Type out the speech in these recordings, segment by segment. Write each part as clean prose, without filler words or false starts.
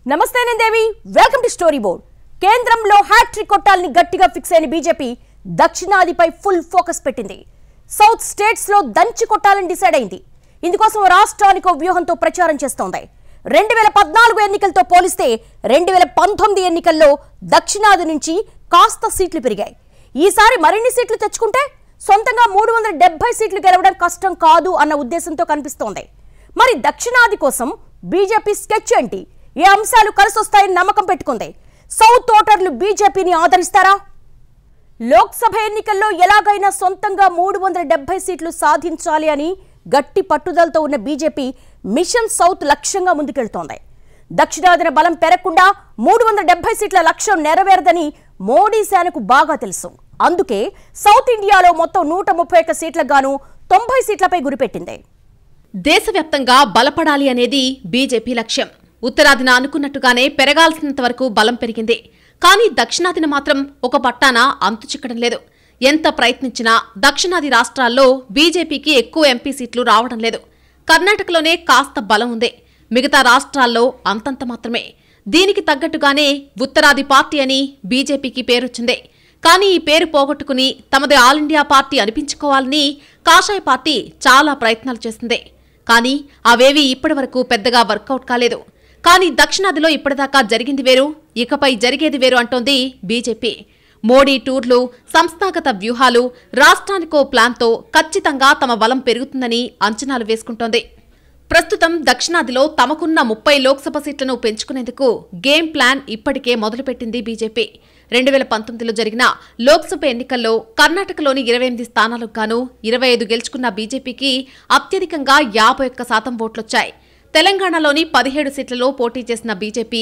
నమస్తే నేను Devi welcome to story board. కేంద్రంలో హ్యాట్రిక్ కొట్టాలని గట్టిగా ఫిక్స్ అయిన బీజేపీ దక్షిణాదిపై ఫుల్ ఫోకస్ పెట్టింది. సౌత్ స్టేట్స్ లో దంచి కొట్టాలని డిసైడ్ అయింది. ఇందుకోసం రాష్ట్రానికి వ్యూహంతో ప్రచారం చేస్తోంది. 2014 ఎన్నికలతో పోలిస్తే 2019 ఎన్నికల్లో దక్షిణాది నుంచి కాస్త సీట్లు పెరిగాయి. ఈసారి మరిన్ని సీట్లు తెచ్చుకుంటే సొంతంగా 370 సీట్లు గెలవడం కష్టం కాదు అన్న ఉద్దేశంతో కనిపిస్తోంది. మరి దక్షిణాది కోసం బీజేపీ స్కెచ్ ఏంటి? ఏ అంశాలు కలిసొస్తాయని నమ్మకం పెట్టుకుంది? సౌత్ ఓటర్లు బీజేపీని ఆదరిస్తారా? లోక్సభ ఎన్నికల్లో ఎలాగైనా సొంతంగా 370 సీట్లు సాధించాలి అని గట్టి పట్టుదలతో ఉన్న బీజేపీ మిషన్ సౌత్ లక్ష్యంగా ముందుకెళ్తోంది. దక్షిణాదిన బలం పెరగకుండా 370 సీట్ల లక్ష్యం నెరవేరదని మోడీ సేనకు బాగా తెలుసు. అందుకే సౌత్ ఇండియాలో మొత్తం 131 సీట్లకు గాను 90 సీట్లపై గురిపెట్టింది. దేశవ్యాప్తంగా బలపడాలి అనేది బీజేపీ లక్ష్యం. ఉత్తరాదిన అనుకున్నట్టుగానే పెరగాల్సినంత వరకు బలం పెరిగింది. కానీ దక్షిణాదిన మాత్రం ఒక పట్టాన అంతు చిక్కడం లేదు. ఎంత ప్రయత్నించినా దక్షిణాది రాష్ట్రాల్లో బీజేపీకి ఎక్కువ ఎంపీ సీట్లు రావడం లేదు. కర్ణాటకలోనే కాస్త బలం ఉంది. మిగతా రాష్ట్రాల్లో అంతంత మాత్రమే. దీనికి తగ్గట్టుగానే ఉత్తరాది పార్టీ అని బీజేపీకి పేరొచ్చింది. కానీ ఈ పేరు పోగొట్టుకుని తమది ఆల్ ఇండియా పార్టీ అనిపించుకోవాలని కాషాయ పార్టీ చాలా ప్రయత్నాలు చేసింది. కానీ అవేవి ఇప్పటి వరకు పెద్దగా వర్కౌట్ కాలేదు. కానీ దక్షిణాదిలో ఇప్పటిదాకా జరిగింది వేరు, ఇకపై జరిగేది వేరు అంటోంది బీజేపీ. మోడీ టూర్లు, సంస్థాగత వ్యూహాలు, రాష్ట్రానికో ప్లాన్తో ఖచ్చితంగా తమ బలం పెరుగుతుందని అంచనాలు వేసుకుంటోంది. ప్రస్తుతం దక్షిణాదిలో తమకున్న 30 లోక్సభ సీట్లను పెంచుకునేందుకు గేమ్ ప్లాన్ ఇప్పటికే మొదలుపెట్టింది బీజేపీ. 2019లో జరిగిన లోక్సభ ఎన్నికల్లో కర్ణాటకలోని 28 స్థానాలకు గాను 25 గెలుచుకున్న బీజేపీకి అత్యధికంగా 51% ఓట్లొచ్చాయి. తెలంగాణలోని 17 సీట్లలో పోటీ చేసిన బీజేపీ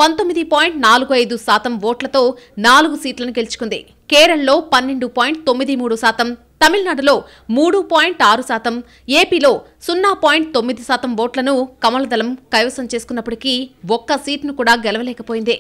19.45% ఓట్లతో 4 సీట్లను గెలుచుకుంది. కేరళలో 12.93%, తమిళనాడులో 3.6%, ఏపీలో 0.9% ఓట్లను కమలదళం కైవసం చేసుకున్నప్పటికీ ఒక్క సీట్ను కూడా గెలవలేకపోయింది.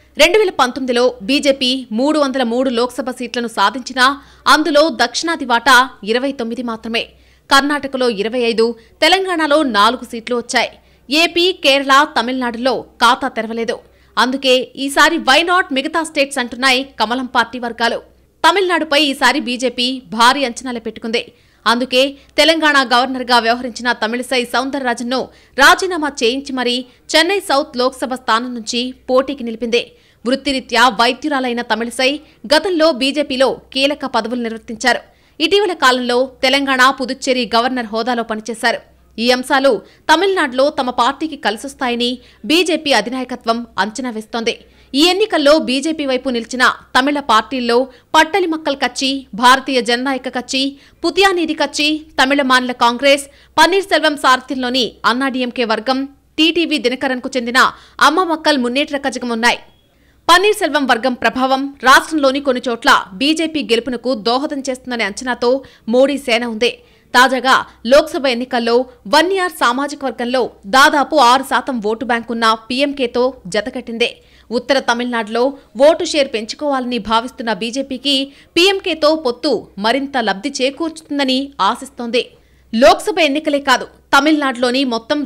2019లో బీజేపీ 303 లోక్సభ సీట్లను సాధించినా అందులో దక్షిణాది వాటా 29 మాత్రమే. కర్ణాటకలో 25, తెలంగాణలో 4 సీట్లు వచ్చాయి. ఏపీ, కేరళ, తమిళనాడులో ఖాతా తెరవలేదు. అందుకే ఈసారి వై నాట్ మిగతా స్టేట్స్ అంటున్నాయి కమలం పార్టీ వర్గాలు. తమిళనాడుపై ఈసారి బీజేపీ భారీ అంచనాలు పెట్టుకుంది. అందుకే తెలంగాణ గవర్నర్గా వ్యవహరించిన తమిళిసై సౌందరరాజన్ను రాజీనామా చేయించి మరీ చెన్నై సౌత్ లోక్సభ స్థానం నుంచి పోటీకి నిలిపింది. వృత్తిరీత్యా వైద్యురాలైన తమిళిసై గతంలో బీజేపీలో కీలక పదవులు నిర్వర్తించారు. ఇటీవల కాలంలో తెలంగాణ, పుదుచ్చేరి గవర్నర్ హోదాలో పనిచేశారు. ఈ అంశాలు తమిళనాడులో తమ పార్టీకి కలిసొస్తాయని బీజేపీ అధినాయకత్వం అంచనా వేస్తోంది. ఈ ఎన్నికల్లో బీజేపీ వైపు నిలిచిన తమిళ పార్టీల్లో పట్టలి మక్కల్ కచ్చి, భారతీయ జననాయక కచ్చి, పుతియానీది కచ్చి, తమిళ మానిల కాంగ్రెస్, పన్నీర్ సెల్వం సారథ్యంలోని అన్నాడీఎంకే వర్గం, టీటీవీ దినకరన్కు చెందిన అమ్మ మక్కల్ మున్నేట్ర కజగం ఉన్నాయి. పన్నీర్ సెల్వం వర్గం ప్రభావం రాష్ట్రంలోని కొన్ని చోట్ల బీజేపీ గెలుపునకు దోహదం చేస్తుందనే అంచనాతో మోడీ సేన ఉంది. తాజాగా లోక్సభ ఎన్నికల్లో వన్యార్ సామాజిక వర్గంలో దాదాపు 6% ఓటు బ్యాంకున్న పీఎంకేతో జతకట్టింది. ఉత్తర తమిళనాడులో ఓటు షేర్ పెంచుకోవాలని భావిస్తున్న బీజేపీకి పీఎంకేతో పొత్తు మరింత లబ్ధి చేకూర్చుతుందని ఆశిస్తోంది. లోక్సభ ఎన్నికలే కాదు, తమిళనాడులోని మొత్తం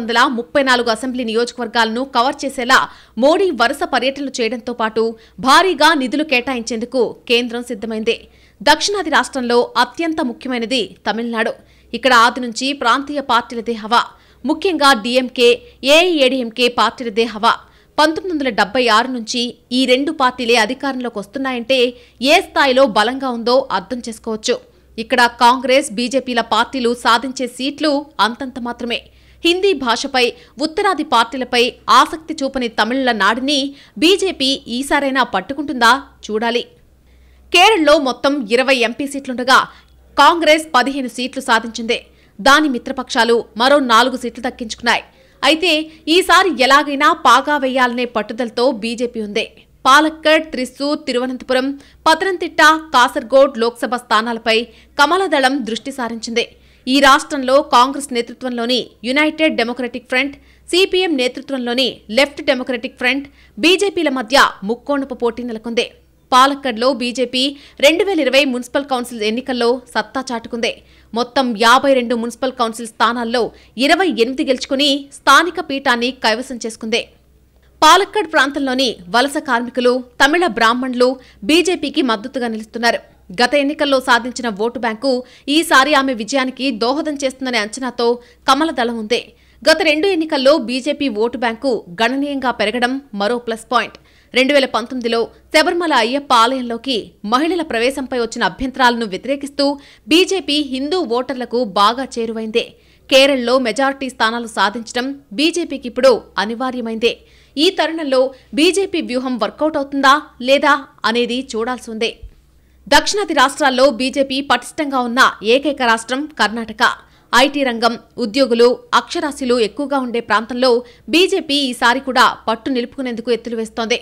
234 అసెంబ్లీ నియోజకవర్గాలను కవర్ చేసేలా మోడీ వరుస పర్యటనలు చేయడంతో పాటు భారీగా నిధులు కేటాయించేందుకు కేంద్రం సిద్ధమైంది. దక్షిణాది రాష్ట్రంలో అత్యంత ముఖ్యమైనది తమిళనాడు. ఇక్కడ ఆది నుంచి ప్రాంతీయ పార్టీలదే హవా. ముఖ్యంగా డీఎంకే, ఏఐఏడీఎంకే పార్టీలదే హవా. 1976 నుంచి ఈ 2 పార్టీలే అధికారంలోకి వస్తున్నాయంటే ఏ స్థాయిలో బలంగా ఉందో అర్థం చేసుకోవచ్చు. ఇక్కడ కాంగ్రెస్, బీజేపీల పార్టీలు సాధించే సీట్లు అంతంత మాత్రమే. హిందీ భాషపై, ఉత్తరాది పార్టీలపై ఆసక్తి చూపని తమిళుల నాడిని బీజేపీ ఈసారైనా పట్టుకుంటుందా చూడాలి. కేరళలో మొత్తం 20 ఎంపీ సీట్లుండగా కాంగ్రెస్ 15 సీట్లు సాధించింది. దాని మిత్రపక్షాలు మరో 4 సీట్లు దక్కించుకున్నాయి. అయితే ఈసారి ఎలాగైనా పాగా వేయాలనే పట్టుదలతో బీజేపీ ఉంది. పాలక్కడ్, త్రిశూర్, తిరువనంతపురం, పతనంతిట్ట, కాసర్గోడ్ లోక్సభ స్థానాలపై కమలదళం దృష్టి సారించింది. ఈ రాష్ట్రంలో కాంగ్రెస్ నేతృత్వంలోని యునైటెడ్ డెమోక్రటిక్ ఫ్రంట్, సిపిఎం నేతృత్వంలోని లెఫ్ట్ డెమోక్రటిక్ ఫ్రంట్, బీజేపీల మధ్య ముక్కోణపు పోటీ నెలకొంది. పాలక్కడ్లో బీజేపీ 2020 మున్సిపల్ కౌన్సిల్ ఎన్నికల్లో సత్తా చాటుకుంది. మొత్తం 52 మున్సిపల్ కౌన్సిల్ స్థానాల్లో 28 గెలుచుకుని స్థానిక పీఠాన్ని కైవసం చేసుకుంది. పాలక్కడ్ ప్రాంతంలోని వలస కార్మికులు, తమిళ బ్రాహ్మణులు బీజేపీకి మద్దతుగా నిలుస్తున్నారు. గత ఎన్నికల్లో సాధించిన ఓటు బ్యాంకు ఈసారి ఆమె విజయానికి దోహదం చేస్తుందనే అంచనాతో కమల దళం ఉంది. గత 2 ఎన్నికల్లో బీజేపీ ఓటు బ్యాంకు గణనీయంగా పెరగడం మరో ప్లస్ పాయింట్. 2019లో శబరిమల అయ్యప్ప ఆలయంలోకి మహిళల ప్రవేశంపై వచ్చిన అభ్యంతరాలను వ్యతిరేకిస్తూ బీజేపీ హిందూ ఓటర్లకు బాగా చేరువైందే. కేరళలో మెజారిటీ స్థానాలు సాధించడం బీజేపీకి ఇప్పుడు అనివార్యమైందే. ఈ తరుణంలో బీజేపీ వ్యూహం వర్కౌట్ అవుతుందా లేదా అనేది చూడాల్సి ఉంది. దక్షిణాది రాష్ట్రాల్లో బీజేపీ పటిష్టంగా ఉన్న ఏకైక రాష్ట్రం కర్ణాటక. ఐటీ రంగం, ఉద్యోగులు, అక్షరాస్యులు ఎక్కువగా ఉండే ప్రాంతంలో బీజేపీ ఈసారి కూడా పట్టు నిలుపుకునేందుకు ఎత్తులు వేస్తోంది.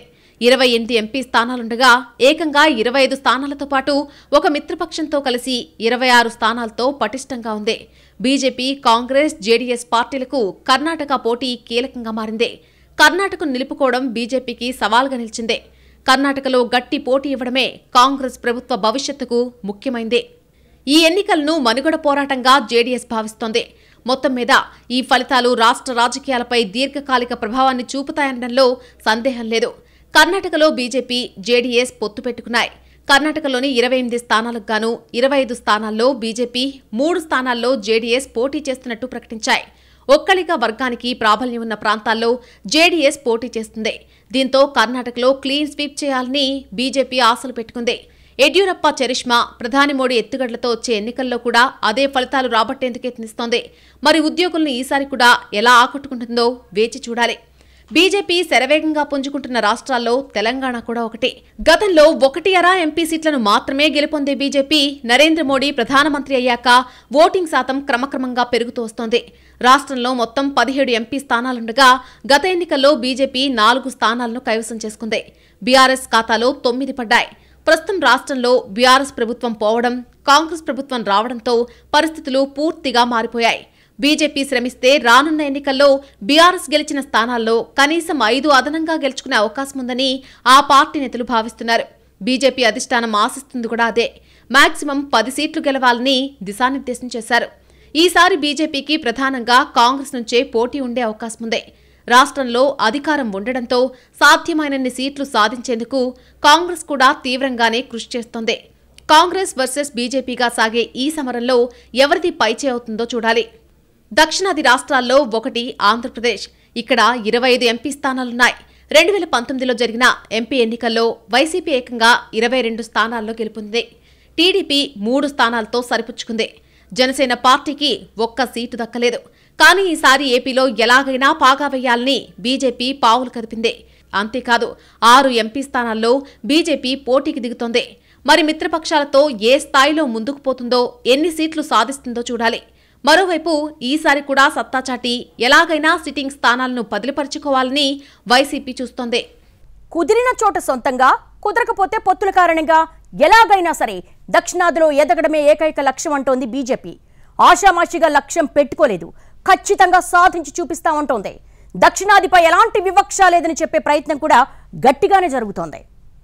28 ఎంపీ స్థానాలుండగా ఏకంగా 25 స్థానాలతో పాటు ఒక మిత్రపక్షంతో కలిసి 26 స్థానాలతో పటిష్టంగా ఉంది. బీజేపీ, కాంగ్రెస్, జేడీఎస్ పార్టీలకు కర్ణాటక పోటీ కీలకంగా మారింది. కర్ణాటకను నిలుపుకోవడం బీజేపీకి సవాల్గా నిలిచిందే. కర్ణాటకలో గట్టి పోటీ ఇవ్వడమే కాంగ్రెస్ ప్రభుత్వ భవిష్యత్తుకు ముఖ్యమైందే. ఈ ఎన్నికలను మనుగడ పోరాటంగా జేడీఎస్ భావిస్తోంది. మొత్తం మీద ఈ ఫలితాలు రాష్ట్ర రాజకీయాలపై దీర్ఘకాలిక ప్రభావాన్ని చూపుతాయనడంలో సందేహం లేదు. కర్ణాటకలో బీజేపీ, జేడీఎస్ పొత్తు పెట్టుకున్నాయి. కర్ణాటకలోని 28 స్థానాలకు గాను 25 స్థానాల్లో బీజేపీ, 3 స్థానాల్లో జేడీఎస్ పోటీ చేస్తున్నట్టు ప్రకటించాయి. ఒక్కలిక వర్గానికి ప్రాబల్యం ఉన్న ప్రాంతాల్లో జేడీఎస్ పోటీ చేస్తుంది. దీంతో కర్ణాటకలో క్లీన్ స్వీప్ చేయాలని బీజేపీ ఆశలు పెట్టుకుంది. యడ్యూరప్ప చరిష్మా, ప్రధాని మోడీ ఎత్తుగడలతో వచ్చే ఎన్నికల్లో కూడా అదే ఫలితాలు రాబట్టేందుకు యత్నిస్తోంది. మరి ఉద్యోగులను ఈసారి కూడా ఎలా ఆకట్టుకుంటుందో వేచి చూడాలి. బీజేపీ శరవేగంగా పుంజుకుంటున్న రాష్ట్రాల్లో తెలంగాణ కూడా ఒకటి. గతంలో 1 ఎంపీ సీట్లను మాత్రమే గెలుపొందే బీజేపీ నరేంద్ర మోడీ ప్రధానమంత్రి అయ్యాక ఓటింగ్ శాతం క్రమక్రమంగా పెరుగుతూ వస్తోంది. రాష్ట్రంలో మొత్తం 17 ఎంపీ స్థానాలుండగా గత ఎన్నికల్లో బీజేపీ 4 స్థానాలను కైవసం చేసుకుంది. బీఆర్ఎస్ ఖాతాలో 9 పడ్డాయి. ప్రస్తుతం రాష్ట్రంలో బీఆర్ఎస్ ప్రభుత్వం పోవడం, కాంగ్రెస్ ప్రభుత్వం రావడంతో పరిస్థితులు పూర్తిగా మారిపోయాయి. బీజేపీ శ్రమిస్తే రానున్న ఎన్నికల్లో బీఆర్ఎస్ గెలిచిన స్థానాల్లో కనీసం 5 అదనంగా గెలుచుకునే అవకాశం ఉందని ఆ పార్టీ నేతలు భావిస్తున్నారు. బీజేపీ అధిష్టానం ఆశిస్తుంది కూడా అదే. మాక్సిమం 10 సీట్లు గెలవాలని దిశానిర్దేశం చేశారు. ఈసారి బీజేపీకి ప్రధానంగా కాంగ్రెస్ నుంచే పోటీ ఉండే అవకాశం ఉంది. రాష్ట్రంలో అధికారం ఉండడంతో సాధ్యమైనన్ని సీట్లు సాధించేందుకు కాంగ్రెస్ కూడా తీవ్రంగానే కృషి చేస్తోంది. కాంగ్రెస్ వర్సెస్ బీజేపీగా సాగే ఈ సమరంలో ఎవరిది పైచే అవుతుందో చూడాలి. దక్షిణాది రాష్ట్రాల్లో ఒకటి ఆంధ్రప్రదేశ్. ఇక్కడ 25 ఎంపీ స్థానాలున్నాయి. 2019లో జరిగిన ఎంపీ ఎన్నికల్లో వైసీపీ ఏకంగా 22 స్థానాల్లో గెలుపొందింది. టీడీపీ 3 స్థానాలతో సరిపుచ్చుకుంది. జనసేన పార్టీకి 1 సీటు దక్కలేదు. కానీ ఈసారి ఏపీలో ఎలాగైనా పాగా వేయాలని బీజేపీ పావులు కదిపింది. అంతేకాదు 6 ఎంపీ స్థానాల్లో బీజేపీ పోటీకి దిగుతోంది. మరి మిత్రపక్షాలతో ఏ స్థాయిలో ముందుకు పోతుందో, ఎన్ని సీట్లు సాధిస్తుందో చూడాలి. మరోవైపు ఈసారి కూడా సత్తాచాటి ఎలాగైనా సిట్టింగ్ స్థానాలను బదిలీపరుచుకోవాలని వైసీపీ చూస్తోంది. కుదిరిన చోట సొంతంగా, కుదరకపోతే పొత్తుల కారణంగా ఎలాగైనా సరే దక్షిణాదిలో ఎదగడమే ఏకైక లక్ష్యం అంటోంది బీజేపీ. ఆషామాషిగా లక్ష్యం పెట్టుకోలేదు, ఖచ్చితంగా సాధించి చూపిస్తామంటోంది. దక్షిణాదిపై ఎలాంటి వివక్ష లేదని చెప్పే ప్రయత్నం కూడా గట్టిగానే జరుగుతోంది.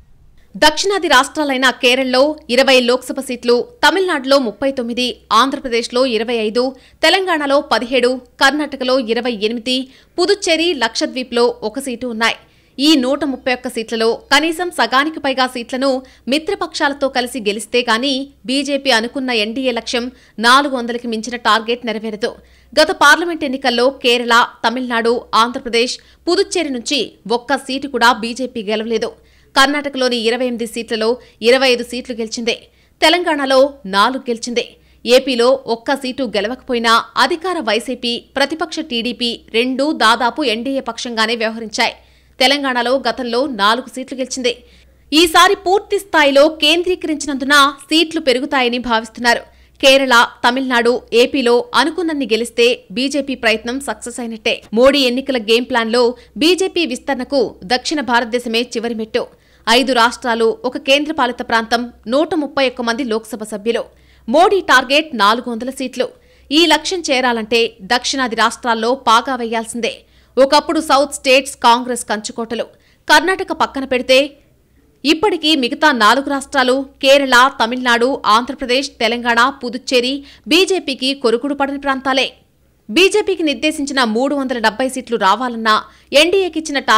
దక్షిణాది రాష్ట్రాలైన కేరళలో 20 లోక్సభ సీట్లు, తమిళనాడులో 39, ఆంధ్రప్రదేశ్లో 25, తెలంగాణలో 17, కర్ణాటకలో 28, పుదుచ్చేరి, లక్షద్వీప్లో 1 సీటు ఉన్నాయి. ఈ 131 సీట్లలో కనీసం సగానికి పైగా సీట్లను మిత్రపక్షాలతో కలిసి గెలిస్తే గానీ బీజేపీ అనుకున్న ఎన్డీఏ లక్ష్యం 400కి మించిన టార్గెట్ నెరవేరదు. గత పార్లమెంట్ ఎన్నికల్లో కేరళ, తమిళనాడు, ఆంధ్రప్రదేశ్, పుదుచ్చేరి నుంచి 1 సీటు కూడా బీజేపీ గెలవలేదు. కర్ణాటకలోని 28 సీట్లలో 25 సీట్లు గెలిచిందే. తెలంగాణలో 4 గెలిచిందే. ఏపీలో 1 సీటు గెలవకపోయినా అధికార వైసీపీ, ప్రతిపక్ష టీడీపీ 2 దాదాపు ఎన్డీఏ పక్షంగానే వ్యవహరించాయి. తెలంగాణలో గతంలో 4 సీట్లు గెలిచిందే. ఈసారి పూర్తి స్థాయిలో కేంద్రీకరించినందున సీట్లు పెరుగుతాయని భావిస్తున్నారు. కేరళ, తమిళనాడు, ఏపీలో అనుకున్నన్ని గెలిస్తే బీజేపీ ప్రయత్నం సక్సెస్ అయినట్టే. మోడీ ఎన్నికల గేమ్ ప్లాన్లో బీజేపీ విస్తరణకు దక్షిణ భారతదేశమే చివరి మెట్టు. 5 రాష్ట్రాలు, 1 కేంద్రపాలిత ప్రాంతం, 131 మంది లోక్సభ సభ్యులు. మోడీ టార్గెట్ 400 సీట్లు. ఈ లక్ష్యం చేరాలంటే దక్షిణాది రాష్ట్రాల్లో పాగా వేయాల్సిందే. ఒకప్పుడు సౌత్ స్టేట్స్ కాంగ్రెస్ కంచుకోటలు. కర్ణాటక పక్కన పెడితే ఇప్పటికీ మిగతా 4 రాష్ట్రాలు కేరళ, తమిళనాడు, ఆంధ్రప్రదేశ్, తెలంగాణ, పుదుచ్చేరి బీజేపీకి కొరుకుడు పడని ప్రాంతాలే. బీజేపీకి నిర్దేశించిన 370 సీట్లు రావాలన్నా, ఎన్డీఏకిచ్చిన టార్గెట్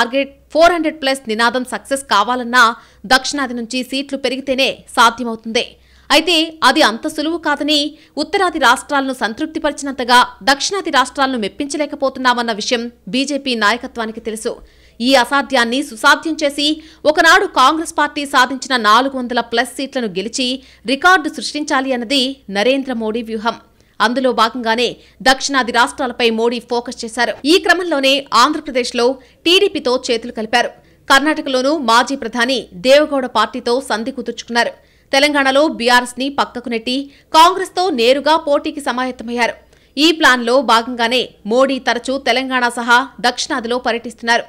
400+ నినాదం సక్సెస్ కావాలన్నా దక్షిణాది నుంచి సీట్లు పెరిగితేనే సాధ్యమవుతుంది. అయితే అది అంత సులువు కాదని, ఉత్తరాది రాష్ట్రాలను సంతృప్తిపరిచినంతగా దక్షిణాది రాష్ట్రాలను మెప్పించలేకపోతున్నామన్న విషయం బీజేపీ నాయకత్వానికి తెలుసు. ఈ అసాధ్యాన్ని సుసాధ్యం చేసి ఒకనాడు కాంగ్రెస్ పార్టీ సాధించిన 400+ సీట్లను గెలిచి రికార్డు సృష్టించాలి అన్నది నరేంద్ర మోడీ వ్యూహం. అందులో భాగంగానే దక్షిణాది రాష్ట్రాలపై మోడీ ఫోకస్ చేశారు. ఈ క్రమంలోనే ఆంధ్రప్రదేశ్లో టీడీపీతో చేతులు కలిపారు. కర్ణాటకలోనూ మాజీ ప్రధాని దేవగౌడ పార్టీతో సంధి కుదుర్చుకున్నారు. తెలంగాణలో బీఆర్ఎస్ ని పక్కకు నెట్టి కాంగ్రెస్తో నేరుగా పోటీకి సమాయత్తమయ్యారు. ఈ ప్లాన్లో భాగంగానే మోడీ తరచూ తెలంగాణ సహా దక్షిణాదిలో పర్యటిస్తున్నారు.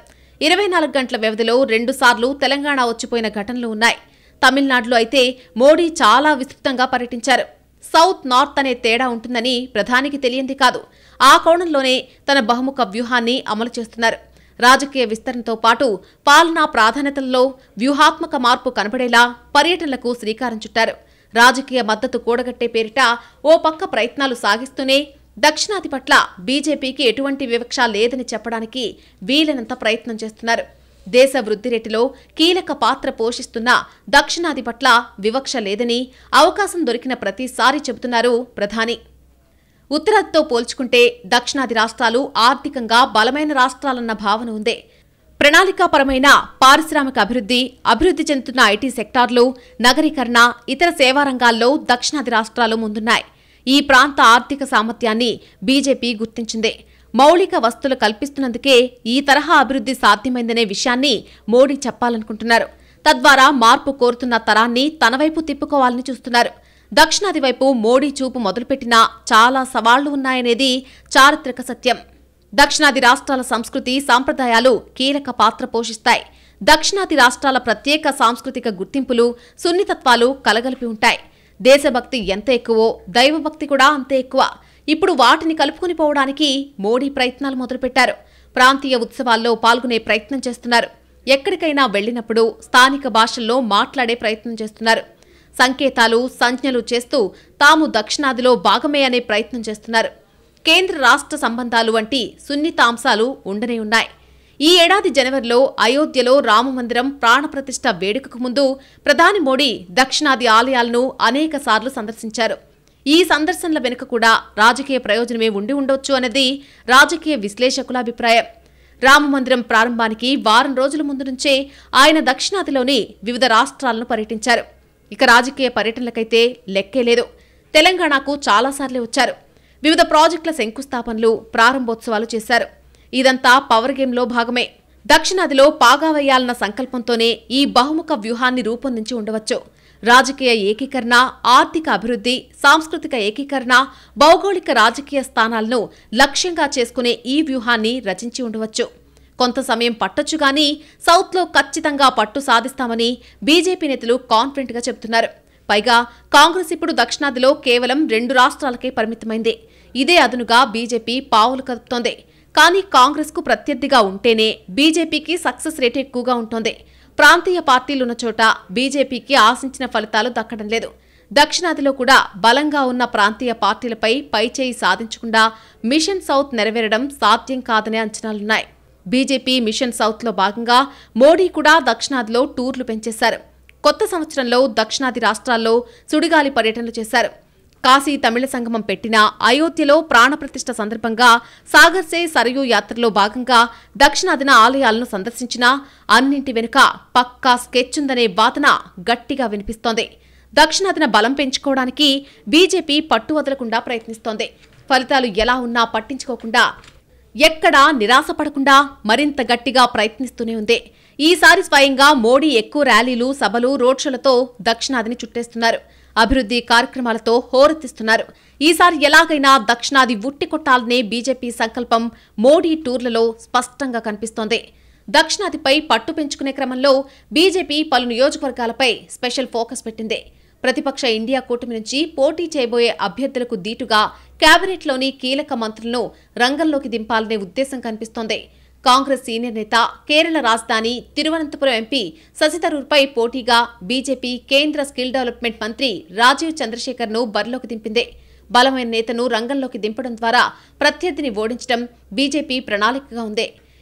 24 గంటల వ్యవధిలో 2 సార్లు తెలంగాణ వచ్చిపోయిన ఘటనలు ఉన్నాయి. తమిళనాడులో అయితే మోడీ చాలా విస్తృతంగా పర్యటించారు. సౌత్ నార్త్ అనే తేడా ఉంటుందని ప్రధానికి తెలియంది కాదు. ఆ కోణంలోనే తన బహుముఖ వ్యూహాన్ని అమలు చేస్తున్నారు. రాజకీయ విస్తరణతో పాటు పాలనా ప్రాధాన్యతల్లో వ్యూహాత్మక మార్పు కనబడేలా పర్యటనలకు శ్రీకారం చుట్టారు. రాజకీయ మద్దతు కూడగట్టే పేరిట ఓ పక్క ప్రయత్నాలు సాగిస్తూనే దక్షిణాది పట్ల బీజేపీకి ఎటువంటి వివక్ష లేదని చెప్పడానికి వీలైనంత ప్రయత్నం చేస్తున్నారు. దేశ వృద్ధి రేటులో కీలక పాత్ర పోషిస్తున్న దక్షిణాది పట్ల వివక్ష లేదని అవకాశం దొరికిన ప్రతిసారి చెబుతున్నారు ప్రధాని. ఉత్తరాదితో పోల్చుకుంటే దక్షిణాది రాష్ట్రాలు ఆర్థికంగా బలమైన రాష్ట్రాలన్న భావన ఉంది. ప్రణాళికాపరమైన పారిశ్రామిక అభివృద్ధి చెందుతున్న ఐటీ సెక్టార్లు, నగరీకరణ, ఇతర సేవా రంగాల్లో దక్షిణాది రాష్ట్రాలు ముందున్నాయి. ఈ ప్రాంత ఆర్థిక సామర్థ్యాన్ని బీజేపీ గుర్తించింది. మౌలిక వస్తువులు కల్పిస్తున్నందుకే ఈ తరహా అభివృద్ధి సాధ్యమైందనే విషయాన్ని మోడీ చెప్పాలనుకుంటున్నారు. తద్వారా మార్పు కోరుతున్న తరాన్ని తన వైపు తిప్పుకోవాలని చూస్తున్నారు. దక్షిణాది వైపు మోడీ చూపు మొదలుపెట్టినా చాలా సవాళ్లు ఉన్నాయనేది చారిత్రక సత్యం. దక్షిణాది రాష్ట్రాల సంస్కృతి, సాంప్రదాయాలు కీలక పాత్ర పోషిస్తాయి. దక్షిణాది రాష్ట్రాల ప్రత్యేక సాంస్కృతిక గుర్తింపులు, సున్నితత్వాలు కలగలిపి ఉంటాయి. దేశభక్తి ఎంత ఎక్కువో దైవభక్తి కూడా అంతే ఎక్కువ. ఇప్పుడు వాటిని కలుపుకుని పోవడానికి మోడీ ప్రయత్నాలు మొదలుపెట్టారు. ప్రాంతీయ ఉత్సవాల్లో పాల్గొనే ప్రయత్నం చేస్తున్నారు. ఎక్కడికైనా వెళ్లినప్పుడు స్థానిక భాషల్లో మాట్లాడే ప్రయత్నం చేస్తున్నారు. సంకేతాలు, సంజ్ఞలు చేస్తూ తాము దక్షిణాదిలో భాగమే అనే ప్రయత్నం చేస్తున్నారు. కేంద్ర రాష్ట్ర సంబంధాలు వంటి సున్నిత అంశాలు ఉండనే ఉన్నాయి. ఈ ఏడాది జనవరిలో అయోధ్యలో రామమందిరం ప్రాణప్రతిష్ఠ వేడుకకు ముందు ప్రధాని మోడీ దక్షిణాది ఆలయాలను అనేకసార్లు సందర్శించారు. ఈ సందర్శనల వెనుక కూడా రాజకీయ ప్రయోజనమే ఉండి ఉండొచ్చు అనేది రాజకీయ విశ్లేషకుల అభిప్రాయం. రామమందిరం ప్రారంభానికి వారం రోజుల ముందు నుంచే ఆయన దక్షిణాదిలోని వివిధ రాష్ట్రాలను పర్యటించారు. ఇక రాజకీయ పర్యటనలకైతే లెక్కే లేదు. తెలంగాణకు చాలాసార్లే వచ్చారు. వివిధ ప్రాజెక్టుల శంకుస్థాపనలు, ప్రారంభోత్సవాలు చేశారు. ఇదంతా పవర్ గేమ్లో భాగమే. దక్షిణాదిలో పాగా వేయాలన్న సంకల్పంతోనే ఈ బహుముఖ వ్యూహాన్ని రూపొందించి ఉండవచ్చు. రాజకీయ ఏకీకరణ, ఆర్థిక అభివృద్ధి, సాంస్కృతిక ఏకీకరణ, భౌగోళిక రాజకీయ స్థానాలను లక్ష్యంగా చేసుకునే ఈ వ్యూహాన్ని రచించి ఉండవచ్చు. కొంత సమయం పట్టొచ్చు గానీ సౌత్లో ఖచ్చితంగా పట్టు సాధిస్తామని బీజేపీ నేతలు కాన్ఫిడెంట్ గా చెబుతున్నారు. పైగా కాంగ్రెస్ ఇప్పుడు దక్షిణాదిలో కేవలం 2 రాష్ట్రాలకే పరిమితమైంది. ఇదే అదునుగా బీజేపీ పావులు కదుపుతోంది. కానీ కాంగ్రెస్ కు ప్రత్యర్థిగా ఉంటేనే బీజేపీకి సక్సెస్ రేటు ఎక్కువగా ఉంటోంది. ప్రాంతీయ పార్టీలున్న చోట బీజేపీకి ఆశించిన ఫలితాలు దక్కడం లేదు. దక్షిణాదిలో కూడా బలంగా ఉన్న ప్రాంతీయ పార్టీలపై పైచేయి సాధించకుండా మిషన్ సౌత్ నెరవేరడం సాధ్యం కాదనే అంచనాలున్నాయి. బీజేపీ మిషన్ సౌత్లో భాగంగా మోడీ కూడా దక్షిణాదిలో టూర్లు పెంచేశారు. కొత్త సంవత్సరంలో దక్షిణాది రాష్ట్రాల్లో సుడిగాలి పర్యటనలు చేశారు. కాశీ తమిళ సంగమం పెట్టిన అయోధ్యలో ప్రాణప్రతిష్ఠ సందర్భంగా సాగర్ సే సరయూ యాత్రలో భాగంగా దక్షిణాదిన ఆలయాలను సందర్శించినా అన్నింటి వెనుక పక్కా స్కెచ్ ఉందనే వాదన గట్టిగా వినిపిస్తోంది. దక్షిణాదిన బలం పెంచుకోవడానికి బీజేపీ పట్టు వదలకుండా ప్రయత్నిస్తోంది. ఫలితాలు ఎలా ఉన్నా పట్టించుకోకుండా, ఎక్కడా నిరాశపడకుండా మరింత గట్టిగా ప్రయత్నిస్తూనే ఉంది. ఈసారి స్వయంగా మోడీ ఎక్కువ ర్యాలీలు, సభలు, రోడ్ షోలతో దక్షిణాదిని చుట్టేస్తున్నారు. అభివృద్ధి కార్యక్రమాలతో హోరెత్తిస్తున్నారు. ఈసారి ఎలాగైనా దక్షిణాది ఉట్టి కొట్టాలనే బీజేపీ సంకల్పం మోడీ టూర్లలో స్పష్టంగా కనిపిస్తోంది. దక్షిణాదిపై పట్టు పెంచుకునే క్రమంలో బీజేపీ పలు నియోజకవర్గాలపై స్పెషల్ ఫోకస్ పెట్టింది. ప్రతిపక్ష ఇండియా కూటమి నుంచి పోటీ చేయబోయే అభ్యర్థులకు దీటుగా కేబినెట్లోని కీలక మంత్రులను రంగంలోకి దింపాలనే ఉద్దేశం కనిపిస్తోంది. కాంగ్రెస్ సీనియర్ నేత, కేరళ రాజధాని తిరువనంతపురం ఎంపీ శశి థరూర్పై పోటీగా బీజేపీ కేంద్ర స్కిల్ డెవలప్మెంట్ మంత్రి రాజీవ్ చంద్రశేఖర్ను బరిలోకి దింపింది. బలమైన నేతను రంగంలోకి దింపడం ద్వారా ప్రత్యర్థిని ఓడించడం బీజేపీ ప్రణాళికగా ఉంది.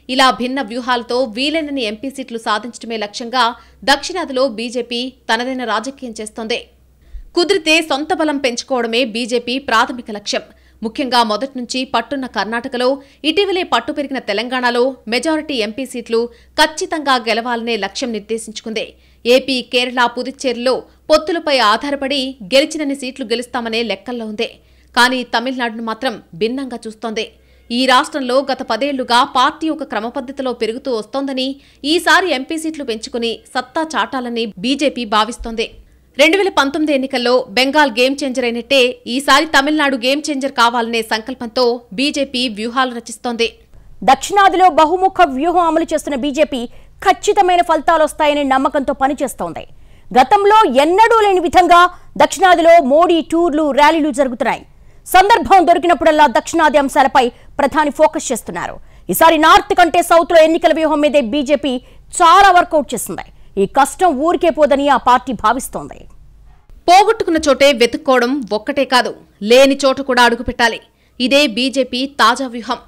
ఇలా భిన్న వ్యూహాలతో వీలైనన్ని ఎంపీ సీట్లు సాధించడమే లక్ష్యంగా దక్షిణాదిలో బీజేపీ తనదైన రాజకీయం చేస్తోంది. కుదిరితే సొంత బలం పెంచుకోవడమే బీజేపీ ప్రాథమిక లక్ష్యం. ముఖ్యంగా మొదటి నుంచి పట్టున్న కర్ణాటకలో, ఇటీవలే పట్టు పెరిగిన తెలంగాణలో మెజారిటీ ఎంపీ సీట్లు ఖచ్చితంగా గెలవాలనే లక్ష్యం నిర్దేశించుకుంది. ఏపీ, కేరళ, పుదుచ్చేరిలో పొత్తులపై ఆధారపడి గెలిచినన్ని సీట్లు గెలుస్తామనే లెక్కల్లో ఉంది. కానీ తమిళనాడును మాత్రం భిన్నంగా చూస్తోంది. ఈ రాష్ట్రంలో గత 10 ఏళ్లుగా పార్టీ ఒక క్రమపద్ధతిలో పెరుగుతూ వస్తోందని, ఈసారి ఎంపీ సీట్లు పెంచుకుని సత్తా చాటాలని బీజేపీ భావిస్తోంది. 2019 ఎన్నికల్లో బెంగాల్ గేమ్ చేంజర్ అయినట్టే ఈసారి తమిళనాడు గేమ్ చేంజర్ కావాలనే సంకల్పంతో బీజేపీ వ్యూహాలు రచిస్తోంది. దక్షిణాదిలో బహుముఖ వ్యూహం అమలు చేస్తున్న బీజేపీ ఖచ్చితమైన ఫలితాలు వస్తాయనే నమ్మకంతో పనిచేస్తోంది. గతంలో ఎన్నడూ లేని విధంగా దక్షిణాదిలో మోడీ టూర్లు, ర్యాలీలు జరుగుతున్నాయి. సందర్భం దొరికినప్పుడల్లా దక్షిణాది అంశాలపై ప్రధాని ఫోకస్ చేస్తున్నారు. ఈసారి నార్త్ కంటే సౌత్ లో ఎన్నికల వ్యూహం మీదే బీజేపీ చాలా వర్కౌట్ చేస్తుంది. ఈ కష్టం ఊరికే పోదని ఆ పార్టీ భావిస్తోంది. పోగొట్టుకున్న చోటే వెతుక్కోవడం ఒక్కటే కాదు, లేని చోట కూడా అడుగుపెట్టాలి. ఇదే బీజేపీ తాజా వ్యూహం.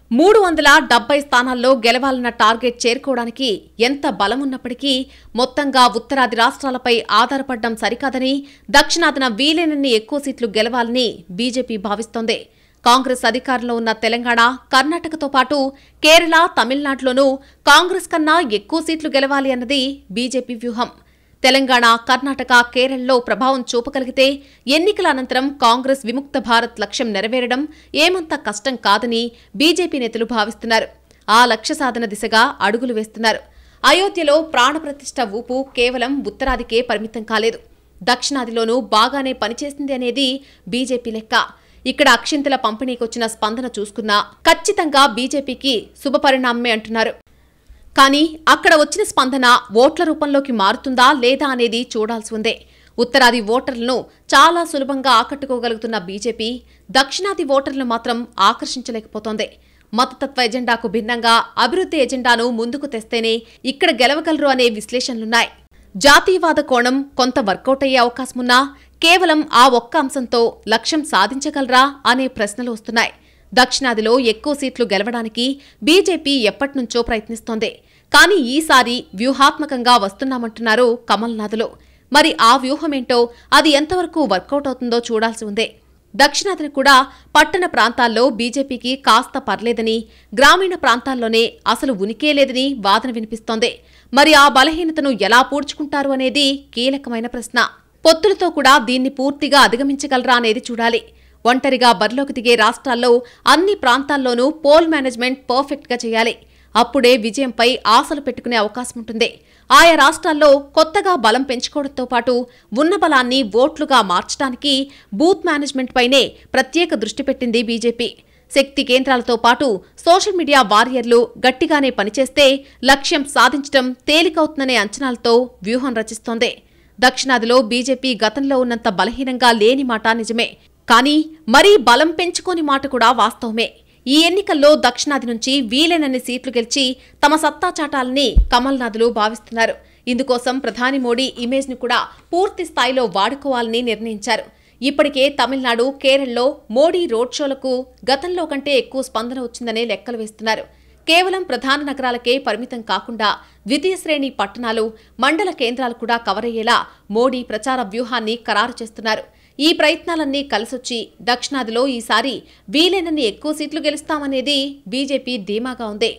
370 స్థానాల్లో గెలవాలన్న టార్గెట్ చేరుకోవడానికి ఎంత బలమున్నప్పటికీ మొత్తంగా ఉత్తరాది రాష్ట్రాలపై ఆధారపడడం సరికాదని, దక్షిణాదిన వీలైనన్ని ఎక్కువ సీట్లు గెలవాలని బీజేపీ భావిస్తోంది. కాంగ్రెస్ అధికారంలో ఉన్న తెలంగాణ, కర్ణాటకతో పాటు కేరళ, తమిళనాడులోనూ కాంగ్రెస్ కన్నా ఎక్కువ సీట్లు గెలవాలి అన్నది బీజేపీ వ్యూహం. తెలంగాణ, కర్ణాటక, కేరళలో ప్రభావం చూపగలిగితే ఎన్నికల అనంతరం కాంగ్రెస్ విముక్త భారత్ లక్ష్యం నెరవేరడం ఏమంత కష్టం కాదని బీజేపీ నేతలు భావిస్తున్నారు. ఆ లక్ష్య సాధన దిశగా అడుగులు వేస్తున్నారు. అయోధ్యలో ప్రాణప్రతిష్ఠ ఊపు కేవలం ఉత్తరాదికే పరిమితం కాలేదు, దక్షిణాదిలోనూ బాగానే పనిచేసింది అనేది బీజేపీ లెక్క. ఇక్కడ అక్షింతల పంపిణీకొచ్చిన స్పందన చూసుకున్నా ఖచ్చితంగా బీజేపీకి శుభపరిణామమే అంటున్నారు. కానీ అక్కడ వచ్చిన స్పందన ఓట్ల రూపంలోకి మారుతుందా లేదా అనేది చూడాల్సి ఉంది. ఉత్తరాది ఓటర్లను చాలా సులభంగా ఆకట్టుకోగలుగుతున్న బీజేపీ దక్షిణాది ఓటర్లను మాత్రం ఆకర్షించలేకపోతోంది. మతతత్వ ఎజెండాకు భిన్నంగా అభివృద్ధి ఎజెండాను ముందుకు తెస్తేనే ఇక్కడ గెలవగలరు అనే విశ్లేషణలున్నాయి. జాతీయవాద కోణం కొంత వర్కౌట్ అయ్యే అవకాశమున్నా కేవలం ఆ ఒక్క అంశంతో లక్ష్యం సాధించగలరా అనే ప్రశ్నలు వస్తున్నాయి. దక్షిణాదిలో ఎక్కువ సీట్లు గెలవడానికి బీజేపీ ఎప్పటినుంచో ప్రయత్నిస్తోంది. కానీ ఈసారి వ్యూహాత్మకంగా వస్తున్నామంటున్నారు కమల్నాథులు. మరి ఆ వ్యూహమేంటో, అది ఎంతవరకు వర్కౌట్ అవుతుందో చూడాల్సి ఉంది. దక్షిణాదిని కూడా పట్టణ ప్రాంతాల్లో బీజేపీకి కాస్త పర్లేదని, గ్రామీణ ప్రాంతాల్లోనే అసలు ఉనికే లేదని వాదన వినిపిస్తోంది. మరి ఆ బలహీనతను ఎలా పూడ్చుకుంటారు అనేది కీలకమైన ప్రశ్న. పొత్తులతో కూడా దీన్ని పూర్తిగా అధిగమించగలరా అనేది చూడాలి. ఒంటరిగా బరిలోకి దిగే రాష్ట్రాల్లో అన్ని ప్రాంతాల్లోనూ పోల్ మేనేజ్మెంట్ పర్ఫెక్ట్గా చేయాలి. అప్పుడే విజయంపై ఆశలు పెట్టుకునే అవకాశం ఉంటుంది. ఆయా రాష్ట్రాల్లో కొత్తగా బలం పెంచుకోవడంతో పాటు ఉన్న బలాన్ని ఓట్లుగా మార్చడానికి బూత్ మేనేజ్మెంట్ పైనే ప్రత్యేక దృష్టి పెట్టింది బీజేపీ. శక్తి కేంద్రాలతో పాటు సోషల్ మీడియా వారియర్లు గట్టిగానే పనిచేస్తే లక్ష్యం సాధించడం తేలికవుతుందనే అంచనాలతో వ్యూహం రచిస్తోంది. దక్షిణాదిలో బీజేపీ గతంలో ఉన్నంత బలహీనంగా లేని మాట నిజమే. కానీ మరీ బలం పెంచుకోని మాట కూడా వాస్తవమే. ఈ ఎన్నికల్లో దక్షిణాది నుంచి వీలైనన్ని సీట్లు గెలిచి తమ సత్తా చాటాలని కమల్నాథులు భావిస్తున్నారు. ఇందుకోసం ప్రధాని మోడీ ఇమేజ్ను కూడా పూర్తి స్థాయిలో వాడుకోవాలని నిర్ణయించారు. ఇప్పటికే తమిళనాడు, కేరళలో మోడీ రోడ్ షోలకు గతంలో కంటే ఎక్కువ స్పందన వచ్చిందనే లెక్కలు వేస్తున్నారు. కేవలం ప్రధాన నగరాలకే పరిమితం కాకుండా ద్వితీయ శ్రేణి పట్టణాలు, మండల కేంద్రాలు కూడా కవర్ అయ్యేలా మోడీ ప్రచార వ్యూహాన్ని ఖరారు చేస్తున్నారు. ఈ ప్రయత్నాలన్నీ కలిసొచ్చి దక్షిణాదిలో ఈసారి వీలైనన్ని ఎక్కువ సీట్లు గెలుస్తామనేది బీజేపీ ధీమాగా ఉంది.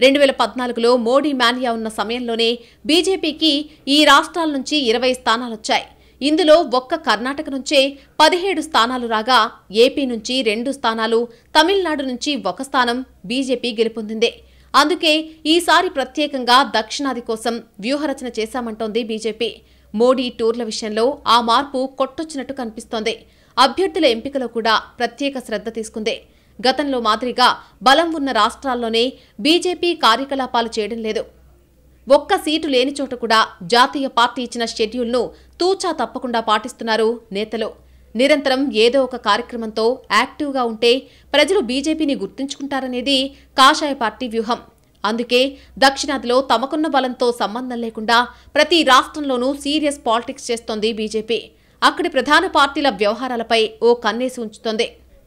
2014లో మోడీ మానియా ఉన్న సమయంలోనే బీజేపీకి ఈ రాష్ట్రాల నుంచి 20 స్థానాలొచ్చాయి. ఇందులో ఒక్క కర్ణాటక నుంచే 17 స్థానాలు రాగా ఏపీ నుంచి 2 స్థానాలు, తమిళనాడు నుంచి 1 స్థానం బీజేపీ గెలుపొందింది. అందుకే ఈసారి ప్రత్యేకంగా దక్షిణాది కోసం వ్యూహరచన చేశామంటోంది బీజేపీ. మోడీ టూర్ల విషయంలో ఆ మార్పు కొట్టొచ్చినట్టు కనిపిస్తోంది. అభ్యర్థుల ఎంపికలో కూడా ప్రత్యేక శ్రద్ధ తీసుకుంది. గతంలో మాదిరిగా బలం ఉన్న రాష్ట్రాల్లోనే బీజేపీ కార్యకలాపాలు చేయడం లేదు. ఒక్క సీటు లేని చోట కూడా జాతీయ పార్టీ ఇచ్చిన షెడ్యూల్ను తూచా తప్పకుండా పాటిస్తున్నారు నేతలు. నిరంతరం ఏదో ఒక కార్యక్రమంతో యాక్టివ్గా ఉంటే ప్రజలు బీజేపీని గుర్తుంచుకుంటారనేది కాషాయ పార్టీ వ్యూహం. అందుకే దక్షిణాదిలో తమకున్న బలంతో సంబంధం లేకుండా ప్రతి రాష్ట్రంలోనూ సీరియస్ పాలిటిక్స్ చేస్తోంది బీజేపీ. అక్కడి ప్రధాన పార్టీల వ్యవహారాలపై ఓ కన్నేసి ఉంచుతోంది.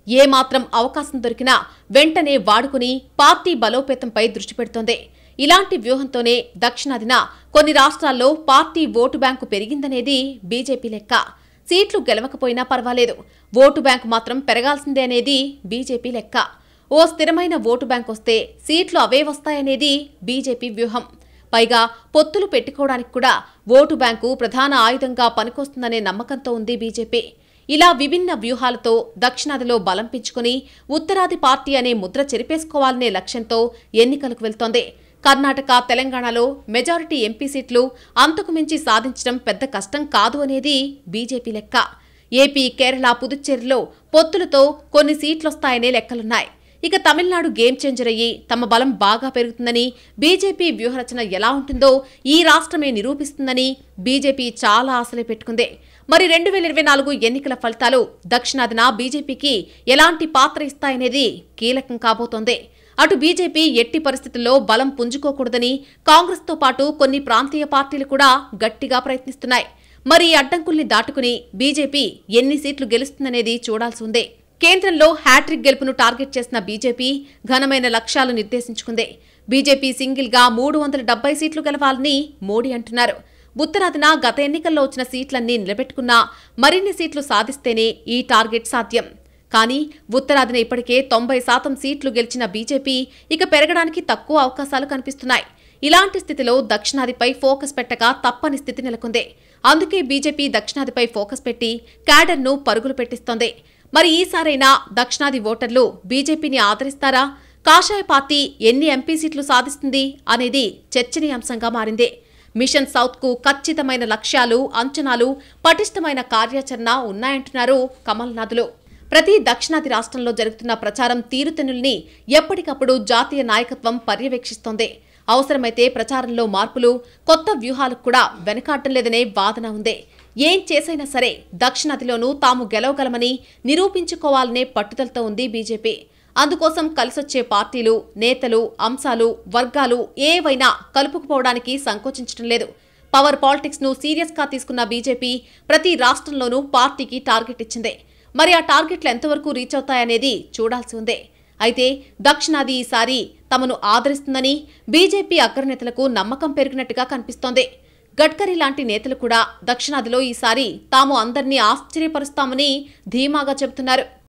ఏమాత్రం అవకాశం దొరికినా వెంటనే వాడుకుని పార్టీ బలోపేతంపై దృష్టి పెడుతోంది. ఇలాంటి వ్యూహంతోనే దక్షిణాదిన కొన్ని రాష్ట్రాల్లో పార్టీ ఓటు బ్యాంకు పెరిగిందనేది బీజేపీ లెక్క. సీట్లు గెలవకపోయినా పర్వాలేదు, ఓటు బ్యాంకు మాత్రం పెరగాల్సిందే అనేది బీజేపీ లెక్క. ఓ స్థిరమైన ఓటు బ్యాంకు వస్తే సీట్లు అవే వస్తాయనేది బీజేపీ వ్యూహం. పైగా పొత్తులు పెట్టుకోవడానికి కూడా ఓటు బ్యాంకు ప్రధాన ఆయుధంగా పనికొస్తుందనే నమ్మకంతో ఉంది బీజేపీ. ఇలా విభిన్న వ్యూహాలతో దక్షిణాదిలో బలం పెంచుకుని ఉత్తరాది పార్టీ అనే ముద్ర చెరిపేసుకోవాలనే లక్ష్యంతో ఎన్నికలకు వెళ్తోంది. కర్ణాటక, తెలంగాణలో మెజారిటీ ఎంపీ సీట్లు అంతకు మించి సాధించడం పెద్ద కష్టం కాదు అనేది బీజేపీ లెక్క. ఏపీ, కేరళ, పుదుచ్చేరిలో పొత్తులతో కొన్ని సీట్లొస్తాయనే లెక్కలున్నాయి. ఇక తమిళనాడు గేమ్ చేంజర్ అయ్యి తమ బలం బాగా పెరుగుతుందని, బీజేపీ వ్యూహరచన ఎలా ఉంటుందో ఈ రాష్ట్రమే నిరూపిస్తుందని బీజేపీ చాలా ఆశలే పెట్టుకుంది. మరి 2024 ఎన్నికల ఫలితాలు దక్షిణాదిన బీజేపీకి ఎలాంటి పాత్ర ఇస్తాయనేది కీలకం కాబోతోంది. అటు బీజేపీ ఎట్టి పరిస్థితుల్లో బలం పుంజుకోకూడదని కాంగ్రెస్తో పాటు కొన్ని ప్రాంతీయ పార్టీలు కూడా గట్టిగా ప్రయత్నిస్తున్నాయి. మరి ఈ అడ్డంకుల్ని దాటుకుని బీజేపీ ఎన్ని సీట్లు గెలుస్తుందనేది చూడాల్సి ఉంది. కేంద్రంలో హ్యాట్రిక్ గెలుపును టార్గెట్ చేసిన బీజేపీ ఘనమైన లక్ష్యాలు నిర్దేశించుకుంది. బీజేపీ సింగిల్గా 370 సీట్లు గెలవాలని మోడీ అంటున్నారు. ఉత్తరాదిన గత ఎన్నికల్లో వచ్చిన సీట్లన్నీ నిలబెట్టుకున్నా మరిన్ని సీట్లు సాధిస్తేనే ఈ టార్గెట్ సాధ్యం. కానీ ఉత్తరాదిన ఇప్పటికే 90% సీట్లు గెలిచిన బీజేపీ ఇక పెరగడానికి తక్కువ అవకాశాలు కనిపిస్తున్నాయి. ఇలాంటి స్థితిలో దక్షిణాదిపై ఫోకస్ పెట్టక తప్పని స్థితి నెలకొంది. అందుకే బీజేపీ దక్షిణాదిపై ఫోకస్ పెట్టి క్యాడర్ను పరుగులు పెట్టిస్తోంది. మరి ఈసారైనా దక్షిణాది ఓటర్లు బీజేపీని ఆదరిస్తారా? కాషాయ పార్టీ ఎన్ని ఎంపీ సీట్లు సాధిస్తుంది అనేది చర్చనీయాంశంగా మారింది. మిషన్ సౌత్కు ఖచ్చితమైన లక్ష్యాలు, అంచనాలు, పటిష్టమైన కార్యాచరణ ఉన్నాయంటున్నారు కమల్నాథులు. ప్రతి దక్షిణాది రాష్ట్రంలో జరుగుతున్న ప్రచారం తీరుతెన్నుల్ని ఎప్పటికప్పుడు జాతీయ నాయకత్వం పర్యవేక్షిస్తోంది. అవసరమైతే ప్రచారంలో మార్పులు, కొత్త వ్యూహాలకు కూడా వెనకాడటం లేదనే వాదన ఉంది. ఏం చేసైనా సరే దక్షిణాదిలోనూ తాము గెలవగలమని నిరూపించుకోవాలనే పట్టుదలతో ఉంది బీజేపీ. అందుకోసం కలిసొచ్చే పార్టీలు, నేతలు, అంశాలు, వర్గాలు ఏవైనా కలుపుకుపోవడానికి సంకోచించడం లేదు. పవర్ పాలిటిక్స్ ను సీరియస్ గా తీసుకున్న బీజేపీ ప్రతి రాష్ట్రంలోనూ పార్టీకి టార్గెట్ ఇచ్చింది. మరి ఆ టార్గెట్లు ఎంతవరకు రీచ్ అవుతాయనేది చూడాల్సి ఉంది. అయితే దక్షిణాది ఈసారి తమను ఆదరిస్తుందని బీజేపీ అగ్రనేతలకు నమ్మకం పెరిగినట్టుగా కనిపిస్తోంది. గడ్కరీ లాంటి నేతలు కూడా దక్షిణాదిలో ఈసారి తాము అందరినీ ఆశ్చర్యపరుస్తామని ధీమాగా చెబుతున్నారు.